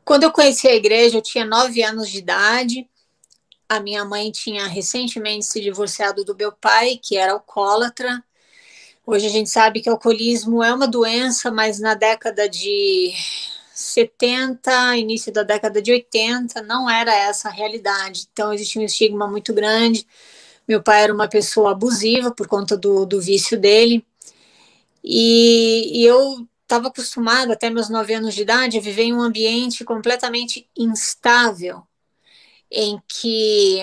Quando eu conheci a igreja, eu tinha 9 anos de idade. A minha mãe tinha recentemente se divorciado do meu pai, que era alcoólatra. Hoje a gente sabe que o alcoolismo é uma doença, mas na década de 70, início da década de 80, não era essa a realidade. Então existia um estigma muito grande. Meu pai era uma pessoa abusiva por conta do vício dele. E eu estava acostumada, até meus 9 anos de idade, a viver em um ambiente completamente instável, em que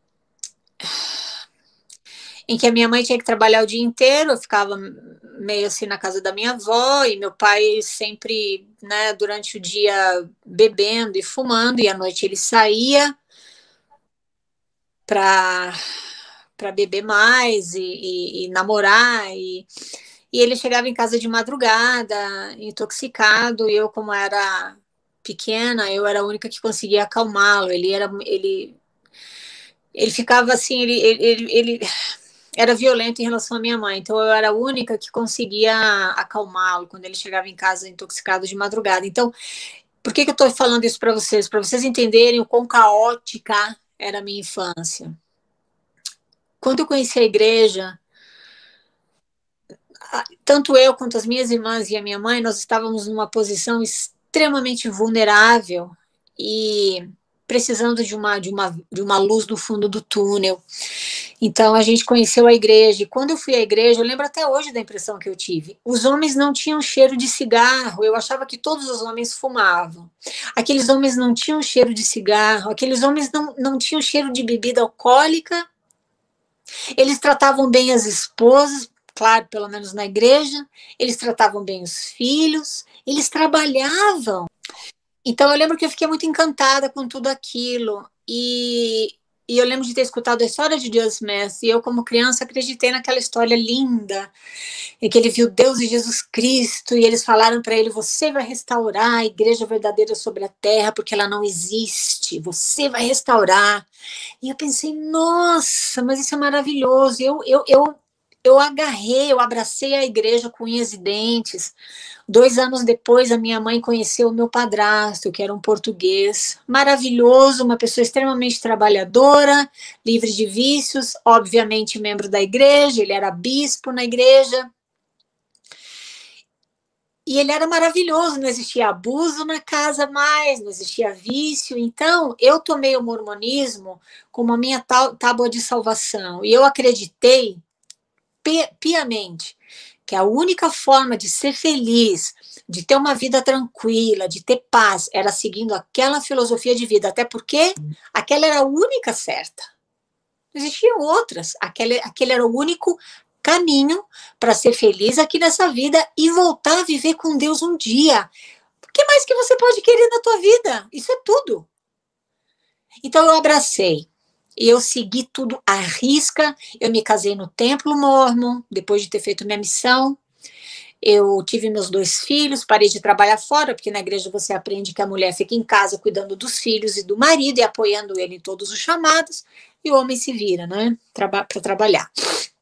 a minha mãe tinha que trabalhar o dia inteiro, eu ficava meio assim na casa da minha avó, e meu pai sempre, né, durante o dia bebendo e fumando, e à noite ele saía para beber mais e namorar, e ele chegava em casa de madrugada, intoxicado, e eu, como era pequena, eu era a única que conseguia acalmá-lo. Ele ficava assim, ele era violento em relação à minha mãe, então eu era a única que conseguia acalmá-lo quando ele chegava em casa intoxicado de madrugada. Então, por que eu estou falando isso para vocês? Para vocês entenderem o quão caótica era a minha infância. Quando eu conheci a igreja, tanto eu quanto as minhas irmãs e a minha mãe, nós estávamos numa posição extremamente vulnerável e precisando de uma luz no fundo do túnel. Então a gente conheceu a igreja, e quando eu fui à igreja, eu lembro até hoje da impressão que eu tive. Os homens não tinham cheiro de cigarro, eu achava que todos os homens fumavam. Aqueles homens não tinham cheiro de cigarro, aqueles homens não tinham cheiro de bebida alcoólica, eles tratavam bem as esposas, claro, pelo menos na igreja, eles tratavam bem os filhos, eles trabalhavam. Então eu lembro que eu fiquei muito encantada com tudo aquilo. E eu lembro de ter escutado a história de Joseph Smith, e eu, como criança, acreditei naquela história linda, em que ele viu Deus e Jesus Cristo, e eles falaram para ele: você vai restaurar a igreja verdadeira sobre a terra, porque ela não existe, você vai restaurar. E eu pensei, nossa, mas isso é maravilhoso. Eu agarrei, eu abracei a igreja com unhas e dentes. 2 anos depois, a minha mãe conheceu o meu padrasto, que era um português maravilhoso, uma pessoa extremamente trabalhadora, livre de vícios, obviamente membro da igreja, ele era bispo na igreja. E ele era maravilhoso, não existia abuso na casa mais, não existia vício. Então, eu tomei o mormonismo como a minha tábua de salvação. E eu acreditei piamente que a única forma de ser feliz, de ter uma vida tranquila, de ter paz, era seguindo aquela filosofia de vida. Até porque aquela era a única certa. Não existiam outras. Aquele era o único caminho para ser feliz aqui nessa vida e voltar a viver com Deus um dia. O que mais que você pode querer na tua vida? Isso é tudo. Então eu abracei. E eu segui tudo à risca. Eu me casei no templo mórmon, depois de ter feito minha missão. Eu tive meus 2 filhos, parei de trabalhar fora, porque na igreja você aprende que a mulher fica em casa cuidando dos filhos e do marido e apoiando ele em todos os chamados, e o homem se vira, né, para trabalhar.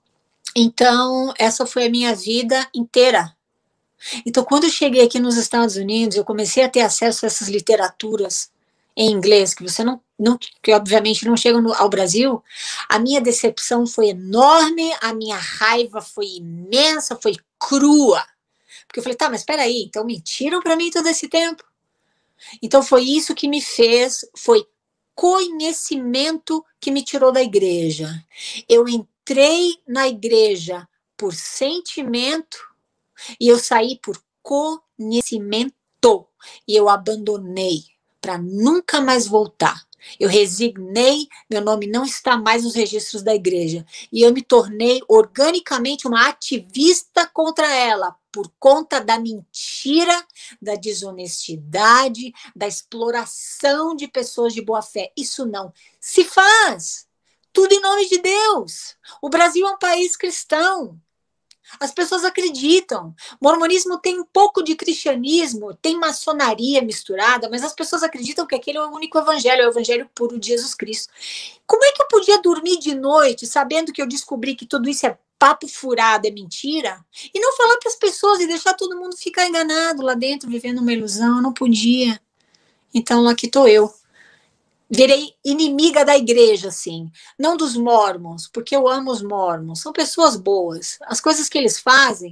Então, essa foi a minha vida inteira. Então, quando eu cheguei aqui nos Estados Unidos, eu comecei a ter acesso a essas literaturas em inglês, que você que obviamente não chegam ao Brasil. A minha decepção foi enorme, a minha raiva foi imensa, foi crua. Porque eu falei, tá, mas espera aí, então mentiram para mim todo esse tempo? Então foi isso que me fez, foi conhecimento que me tirou da igreja. Eu entrei na igreja por sentimento e eu saí por conhecimento. E eu abandonei para nunca mais voltar. Eu resignei, meu nome não está mais nos registros da igreja. E eu me tornei organicamente uma ativista contra ela, por conta da mentira, da desonestidade, da exploração de pessoas de boa fé. Isso não se faz. Tudo em nome de Deus. O Brasil é um país cristão. As pessoas acreditam. O mormonismo tem um pouco de cristianismo, tem maçonaria misturada, mas as pessoas acreditam que aquele é o único evangelho, é o evangelho puro de Jesus Cristo. Como é que eu podia dormir de noite sabendo que eu descobri que tudo isso é papo furado, é mentira? E não falar para as pessoas e deixar todo mundo ficar enganado lá dentro, vivendo uma ilusão? Eu não podia. Então, aqui estou eu. Virei inimiga da igreja, assim. Não dos mormons, porque eu amo os mormons. São pessoas boas. As coisas que eles fazem,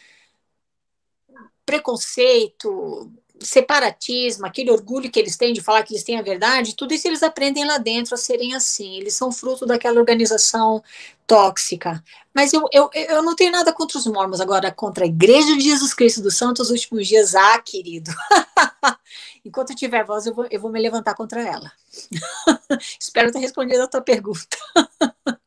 preconceito, separatismo, aquele orgulho que eles têm de falar que eles têm a verdade, tudo isso eles aprendem lá dentro a serem assim. Eles são fruto daquela organização tóxica. Mas eu não tenho nada contra os mormons, agora contra a Igreja de Jesus Cristo dos Santos Últimos Dias, querido. Enquanto eu tiver voz, eu vou me levantar contra ela. Espero ter respondido a tua pergunta.